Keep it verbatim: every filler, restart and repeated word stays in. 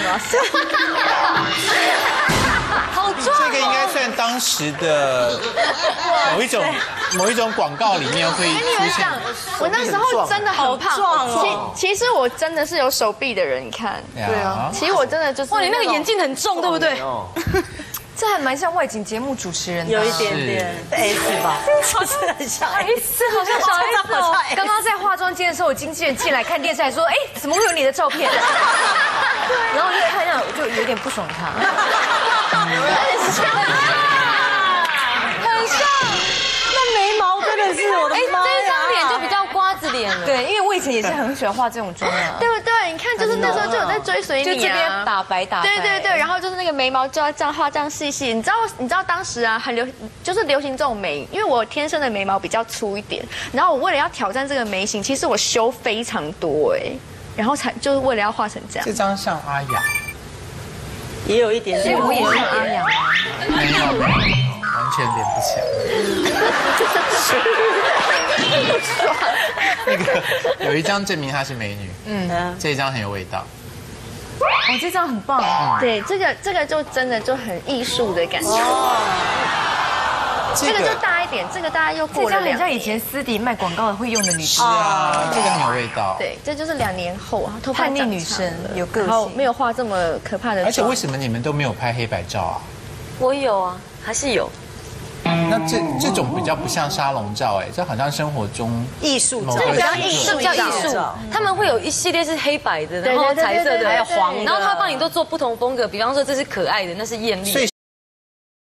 要笑。 好壮！ 这个应该算当时的某一种某一种广告里面会出现。 我那时候真的很胖， 壮哦。 其其实我真的是有手臂的人，你看。 对啊。 其实我真的就是。 哇，你那个眼镜很重，对不对？ 这还蛮像外景节目主持人的， 有一点点 S 吧，就是很像 S， 好像小 S 哦。刚刚在化妆间的时候，我经纪人进来看电视，还说：“哎，怎么会有你的照片？”然后我就看到，我就有点不爽他。 很像， 很像。那眉毛真的是我的妈呀！ 这张脸就比较瓜子脸了。对，因为我以前也是很喜欢化这种妆啊。 对不对？你看，就是那时候就有在追随你啊。 就这边打白打白。 对对对，然后就是那个眉毛就要这样画这样细细。你知道你知道当时啊很流就是流行这种眉，因为我天生的眉毛比较粗一点，然后我为了要挑战这个眉形，其实我修非常多哎，然后才就是为了要画成这样。 这张像阿雅， 也有一点点。 我也像阿阳。 没有没有，完全连不起来。那个有一张证明她是美女，嗯，这一张很有味道。 哦，这张很棒。 对，这个这个就真的就很艺术的感觉。这个就大一点，这个大概又过了两年。 这张很像以前私底卖广告的会用的女生。 是啊，这个很有味道。 对，这就是两年后啊，头发叛逆女生，有个性， 然后没有画这么可怕的妆。 而且为什么你们都没有拍黑白照啊？ 我有啊，还是有。 那这这种比较不像沙龙照，哎，这好像生活中艺术照， 这比较艺术叫艺术。他们会有一系列是黑白的，然后彩色的，还有黄的，然后他帮你都做不同风格，比方说这是可爱的，那是艳丽。